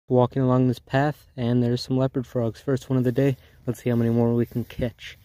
walking along this path, and there's some leopard frogs. First one of the day. Let's see how many more we can catch.